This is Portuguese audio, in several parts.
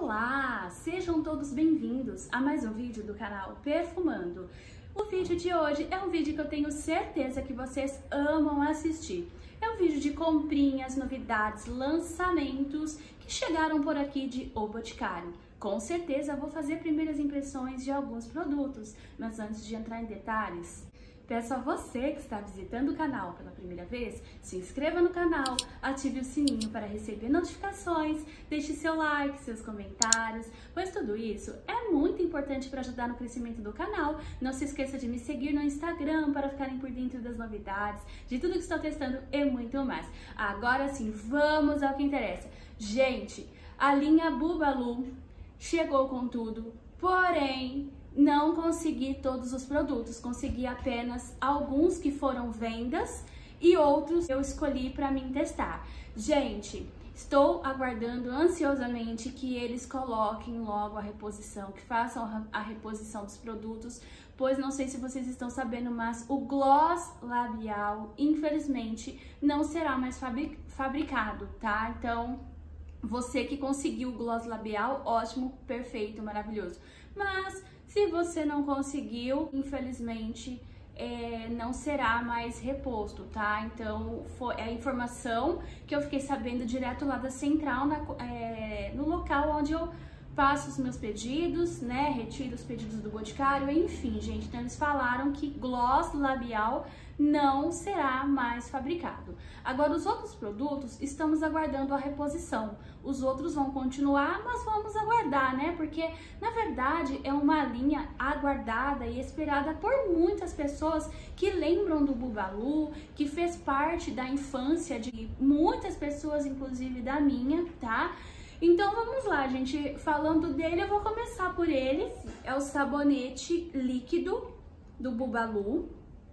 Olá, sejam todos bem-vindos a mais um vídeo do canal Perfumando. O vídeo de hoje é um vídeo que eu tenho certeza que vocês amam assistir. É um vídeo de comprinhas, novidades, lançamentos que chegaram por aqui de O Boticário. Com certeza vou fazer primeiras impressões de alguns produtos, mas antes de entrar em detalhes, peço a você que está visitando o canal pela primeira vez, se inscreva no canal, ative o sininho para receber notificações, deixe seu like, seus comentários, pois tudo isso é muito importante para ajudar no crescimento do canal. Não se esqueça de me seguir no Instagram para ficarem por dentro das novidades, de tudo que estou testando e muito mais. Agora sim, vamos ao que interessa. Gente, a linha Bubbaloo chegou com tudo, porém não consegui todos os produtos, consegui apenas alguns que foram vendas e outros eu escolhi para mim testar. Gente, estou aguardando ansiosamente que eles coloquem logo a reposição, que façam a reposição dos produtos, pois não sei se vocês estão sabendo, mas o gloss labial, infelizmente, não será mais fabricado, tá? Então, você que conseguiu o gloss labial, ótimo, perfeito, maravilhoso. Mas se você não conseguiu, infelizmente, não será mais reposto, tá? Então, é a informação que eu fiquei sabendo direto lá da central, no local onde eu faço os meus pedidos, né? Retiro os pedidos do Boticário, enfim, gente. Então, eles falaram que gloss labial não será mais fabricado. Agora, os outros produtos, estamos aguardando a reposição. Os outros vão continuar, mas vamos aguardar, né? Porque, na verdade, é uma linha aguardada e esperada por muitas pessoas que lembram do Bubbaloo, que fez parte da infância de muitas pessoas, inclusive da minha, tá? Então vamos lá, gente. Falando dele, eu vou começar por ele. É o sabonete líquido do Bubbaloo.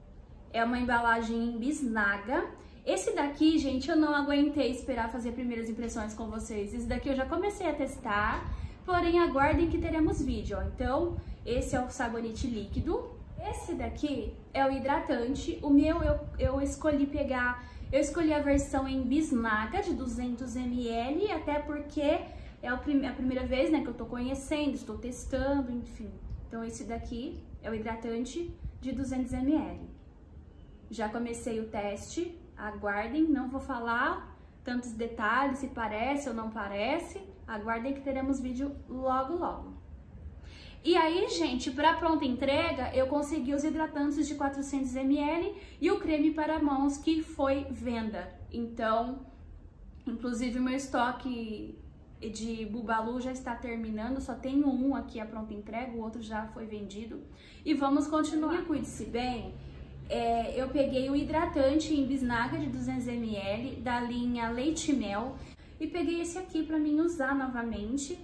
É uma embalagem bisnaga. Esse daqui, gente, eu não aguentei esperar fazer primeiras impressões com vocês. Esse daqui eu já comecei a testar, porém aguardem que teremos vídeo, ó. Então, esse é o sabonete líquido. Esse daqui é o hidratante. O meu eu escolhi pegar... Eu escolhi a versão em bisnaga de 200 ml, até porque é a primeira vez, né, que eu tô conhecendo, estou testando, enfim. Então esse daqui é o hidratante de 200 ml. Já comecei o teste, aguardem, não vou falar tantos detalhes, se parece ou não parece, aguardem que teremos vídeo logo logo. E aí, gente, para pronta entrega, eu consegui os hidratantes de 400 ml e o creme para mãos que foi venda. Então, inclusive o meu estoque de Bubbaloo já está terminando, só tenho um aqui a pronta entrega, o outro já foi vendido. E vamos continuar. Cuide-se bem. Eu peguei o hidratante em bisnaga de 200 ml da linha Leite e Mel e peguei esse aqui para mim usar novamente.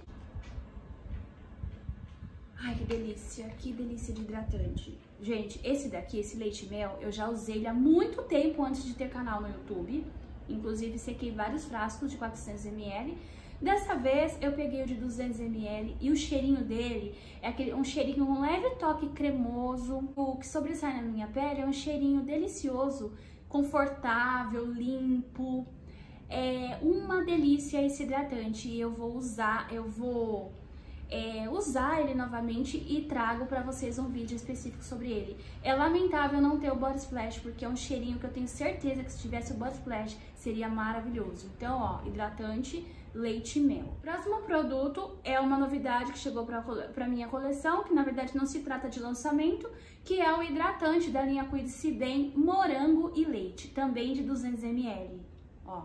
Ai, que delícia de hidratante. Gente, esse daqui, esse Leite e Mel, eu já usei ele há muito tempo antes de ter canal no YouTube. Inclusive, sequei vários frascos de 400 ml. Dessa vez, eu peguei o de 200 ml e o cheirinho dele é um cheirinho, um leve toque cremoso. O que sobressai na minha pele é um cheirinho delicioso, confortável, limpo. É uma delícia esse hidratante e eu vou usar ele novamente e trago pra vocês um vídeo específico sobre ele. É lamentável não ter o Body Splash, porque é um cheirinho que eu tenho certeza que se tivesse o Body Splash seria maravilhoso. Então, ó, hidratante Leite e Mel. Próximo produto é uma novidade que chegou pra minha coleção, que na verdade não se trata de lançamento, que é o hidratante da linha Cuide-se Bem Morango e Leite, também de 200 ml, ó.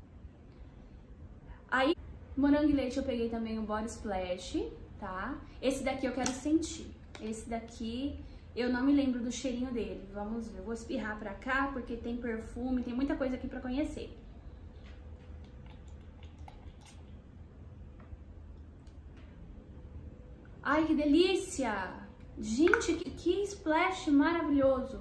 Aí, morango e leite eu peguei também o Body Splash, tá? Esse daqui eu quero sentir. Esse daqui eu não me lembro do cheirinho dele. Vamos ver, eu vou espirrar pra cá porque tem perfume, tem muita coisa aqui pra conhecer. Ai, que delícia! Gente, que splash maravilhoso!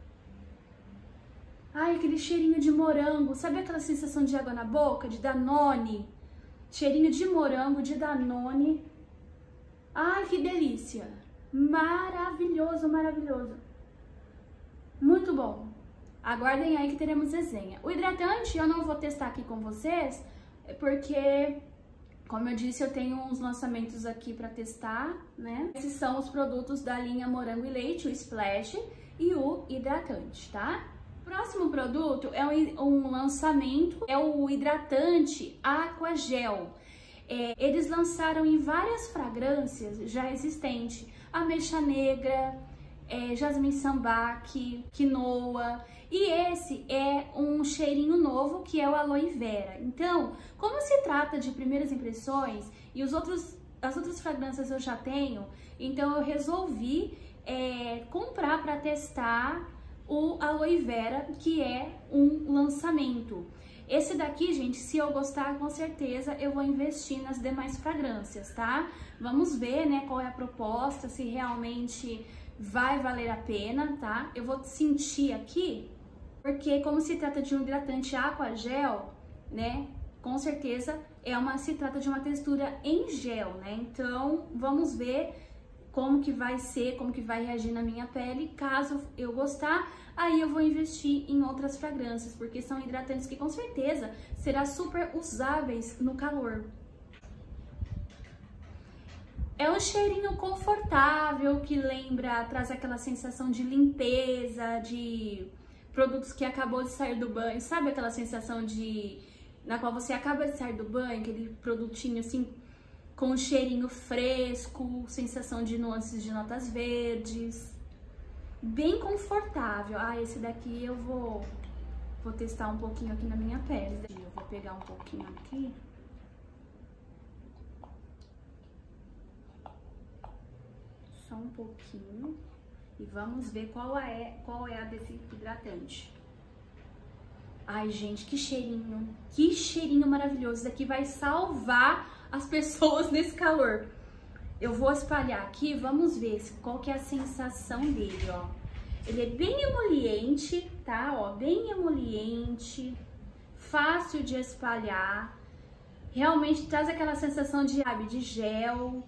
Ai, aquele cheirinho de morango. Sabe aquela sensação de água na boca, de Danone? Cheirinho de morango, de Danone. Ai, que delícia! Maravilhoso, maravilhoso. Muito bom. Aguardem aí que teremos resenha. O hidratante eu não vou testar aqui com vocês, porque Como eu disse, eu tenho uns lançamentos aqui para testar, né? Esses são os produtos da linha Morango e Leite, o Splash e o hidratante, tá? Próximo produto é um lançamento, é o hidratante Aqua Gel. Eles lançaram em várias fragrâncias já existentes, ameixa negra, jasmim sambac, quinoa, e esse é um cheirinho novo que é o aloe vera. Então, como se trata de primeiras impressões e as outras fragrâncias eu já tenho, então eu resolvi comprar para testar o aloe vera, que é um lançamento. Esse daqui, gente, se eu gostar, com certeza eu vou investir nas demais fragrâncias, tá? Vamos ver, né, qual é a proposta, se realmente vai valer a pena, tá? Eu vou sentir aqui, porque como se trata de um hidratante Aqua Gel, né, com certeza se trata de uma textura em gel, né? Então, vamos ver como que vai ser, como que vai reagir na minha pele. Caso eu gostar, aí eu vou investir em outras fragrâncias, porque são hidratantes que com certeza serão super usáveis no calor. É um cheirinho confortável que traz aquela sensação de limpeza, de produtos que acabou de sair do banho. Sabe aquela sensação na qual você acaba de sair do banho, aquele produtinho assim com um cheirinho fresco, sensação de nuances de notas verdes, bem confortável. Esse daqui eu vou testar um pouquinho aqui na minha pele. Eu vou pegar um pouquinho aqui. Só um pouquinho. E vamos ver qual é a desse hidratante. Ai, gente, que cheirinho maravilhoso. Isso aqui vai salvar as pessoas nesse calor. Eu vou espalhar aqui, vamos ver qual que é a sensação dele, ó. Ele é bem emoliente, tá? Ó, bem emoliente, fácil de espalhar. Realmente traz aquela sensação de gel.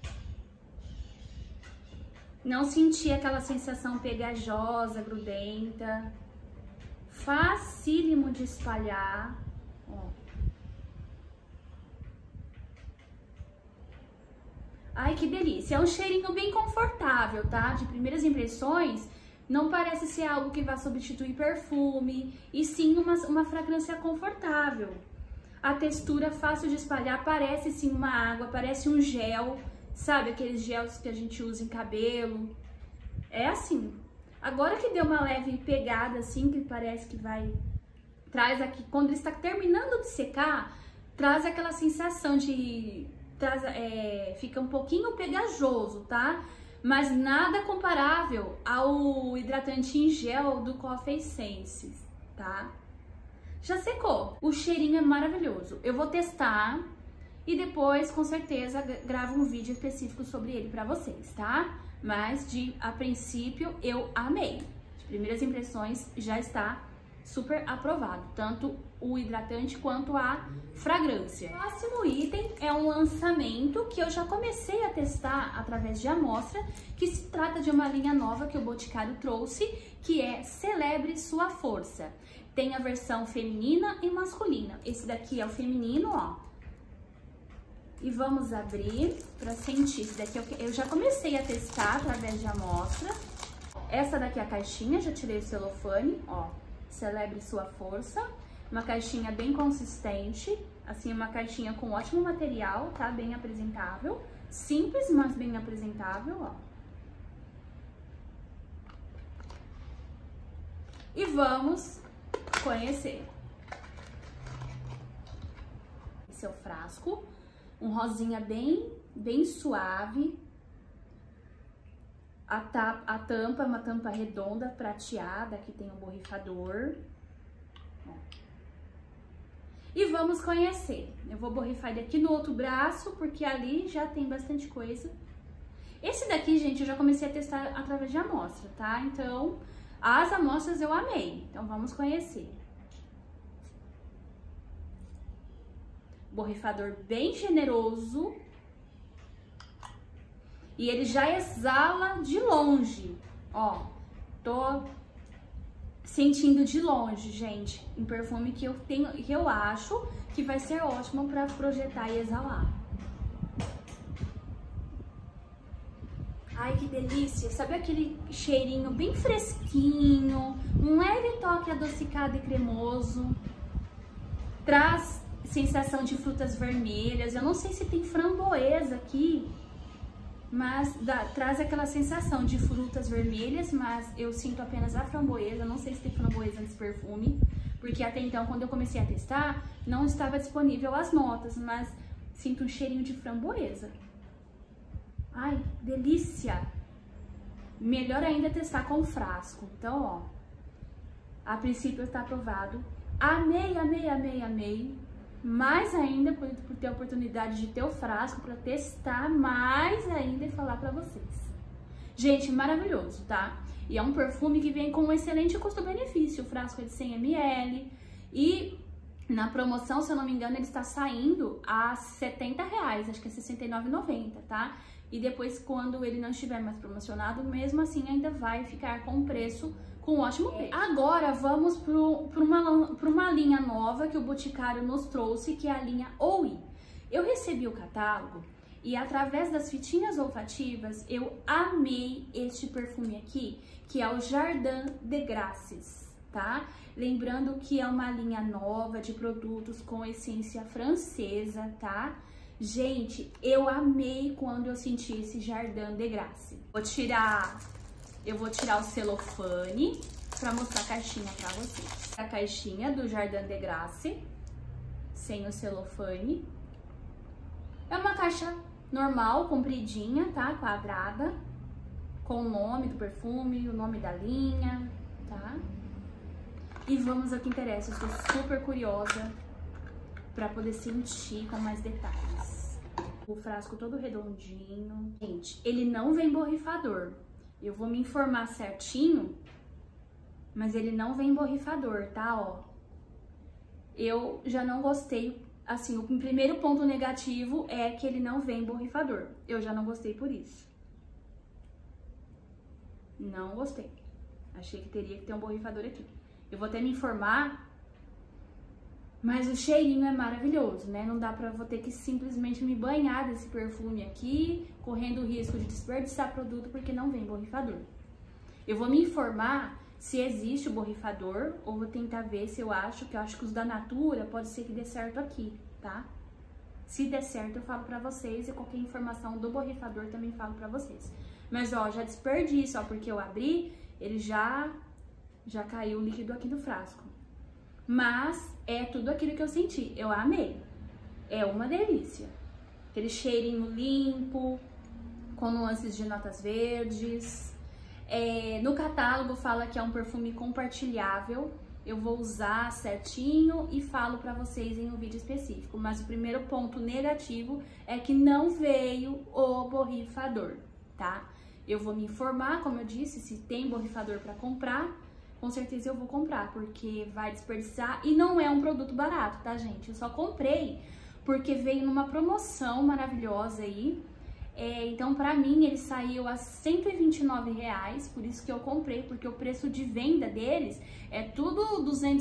Não senti aquela sensação pegajosa, grudenta. Facílimo de espalhar, ó. Ai, que delícia! É um cheirinho bem confortável, tá? De primeiras impressões, não parece ser algo que vai substituir perfume, e sim uma fragrância confortável. A textura fácil de espalhar, parece sim uma água, parece um gel, sabe? Aqueles gels que a gente usa em cabelo. É assim. Agora que deu uma leve pegada, assim, que parece que traz aqui, quando ele está terminando de secar, traz aquela sensação fica um pouquinho pegajoso, tá? Mas nada comparável ao hidratante em gel do Coffee Essences, tá? Já secou. O cheirinho é maravilhoso. Eu vou testar e depois, com certeza, gravo um vídeo específico sobre ele pra vocês, tá? Mas, a princípio, eu amei. De primeiras impressões, já está super aprovado. Tanto o hidratante quanto a fragrância. O próximo item é um lançamento que eu já comecei a testar através de amostra, que se trata de uma linha nova que o Boticário trouxe, que é Celebre Sua Força. Tem a versão feminina e masculina. Esse daqui é o feminino, ó. E vamos abrir para sentir. Esse daqui eu já comecei a testar através de amostra. Essa daqui é a caixinha, já tirei o celofane, ó. Celebre Sua Força. Uma caixinha bem consistente, assim, uma caixinha com ótimo material, tá? Bem apresentável. Simples, mas bem apresentável, ó. E vamos conhecer. Esse é o frasco. Um rosinha bem suave. A tampa é uma tampa redonda, prateada, aqui tem um borrifador. Ó. E vamos conhecer. Eu vou borrifar ele aqui no outro braço, porque ali já tem bastante coisa. Esse daqui, gente, eu já comecei a testar através de amostra, tá? Então, as amostras eu amei. Então, vamos conhecer. Borrifador bem generoso. E ele já exala de longe. Ó, tô sentindo de longe, gente, um perfume que eu acho que vai ser ótimo para projetar e exalar. Ai, que delícia! Sabe aquele cheirinho bem fresquinho, um leve toque adocicado e cremoso. Traz sensação de frutas vermelhas. Eu não sei se tem framboesa aqui, mas traz aquela sensação de frutas vermelhas, mas eu sinto apenas a framboesa. Não sei se tem framboesa nesse perfume, porque até então, quando eu comecei a testar, não estava disponível as notas, mas sinto um cheirinho de framboesa. Ai, delícia! Melhor ainda testar com frasco. Então, ó, a princípio está aprovado. Amei, amei, amei, amei. Mais ainda por ter a oportunidade de ter o frasco para testar mais ainda e falar para vocês. Gente, maravilhoso, tá? E é um perfume que vem com um excelente custo-benefício. O frasco é de 100 ml e na promoção, se eu não me engano, ele está saindo a R$70, acho que é R$69,90, tá? E depois, quando ele não estiver mais promocionado, mesmo assim ainda vai ficar com um preço, com um ótimo preço. Agora vamos para uma linha nova que o Boticário nos trouxe, que é a linha OI. Eu recebi o catálogo e através das fitinhas olfativas eu amei este perfume aqui, que é o Jardin de Grâce, tá? Lembrando que é uma linha nova de produtos com essência francesa, tá? Gente, eu amei quando eu senti esse Jardin de Grâce. Eu vou tirar o celofane para mostrar a caixinha para vocês. A caixinha do Jardin de Grâce, sem o celofane. É uma caixa normal, compridinha, tá? Quadrada, com o nome do perfume, o nome da linha, tá? E vamos ao que interessa, eu estou super curiosa para poder sentir com mais detalhes. O frasco todo redondinho. Gente, ele não vem borrifador. Eu vou me informar certinho, mas ele não vem borrifador, tá? Ó, eu já não gostei. Assim, o primeiro ponto negativo é que ele não vem borrifador. Eu já não gostei por isso. Não gostei. Achei que teria que ter um borrifador aqui. Eu vou até me informar. Mas o cheirinho é maravilhoso, né? Não dá pra... Vou ter que simplesmente me banhar desse perfume aqui, correndo o risco de desperdiçar produto porque não vem borrifador. Eu vou me informar se existe o borrifador, ou vou tentar ver se eu acho que os da Natura pode ser que dê certo aqui, tá? Se der certo, eu falo pra vocês e qualquer informação do borrifador também falo pra vocês. Mas, ó, já desperdício, ó, porque eu abri, ele já caiu o líquido aqui do frasco. Mas é tudo aquilo que eu senti. Eu amei. É uma delícia. Aquele cheirinho limpo, com nuances de notas verdes. No catálogo fala que é um perfume compartilhável. Eu vou usar certinho e falo pra vocês em um vídeo específico. Mas o primeiro ponto negativo é que não veio o borrifador, tá? Eu vou me informar, como eu disse, se tem borrifador pra comprar. Com certeza eu vou comprar, porque vai desperdiçar e não é um produto barato, tá, gente? Eu só comprei porque veio numa promoção maravilhosa aí. Então, pra mim, ele saiu a R$129, por isso que eu comprei, porque o preço de venda deles é tudo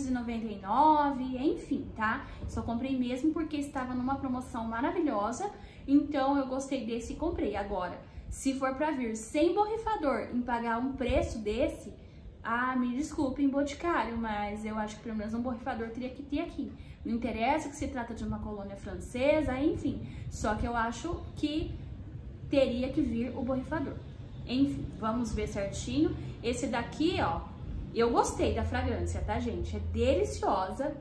R$299, enfim, tá? Só comprei mesmo porque estava numa promoção maravilhosa, então eu gostei desse e comprei. Agora, se for pra vir sem borrifador e pagar um preço desse... Ah, me desculpem, Boticário, mas eu acho que pelo menos um borrifador teria que ter aqui. Não interessa que se trata de uma colônia francesa, enfim. Só que eu acho que teria que vir o borrifador. Enfim, vamos ver certinho. Esse daqui, ó, eu gostei da fragrância, tá, gente? É deliciosa,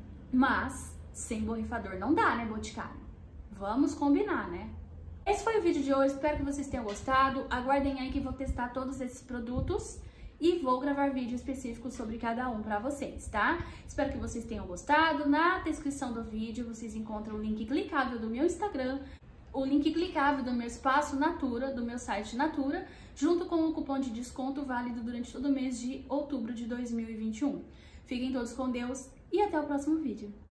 mas sem borrifador não dá, né, Boticário? Vamos combinar, né? Esse foi o vídeo de hoje, espero que vocês tenham gostado. Aguardem aí que vou testar todos esses produtos. E vou gravar vídeo específico sobre cada um pra vocês, tá? Espero que vocês tenham gostado. Na descrição do vídeo vocês encontram o link clicável do meu Instagram, o link clicável do meu espaço Natura, do meu site Natura, junto com o cupom de desconto válido durante todo o mês de outubro de 2021. Fiquem todos com Deus e até o próximo vídeo.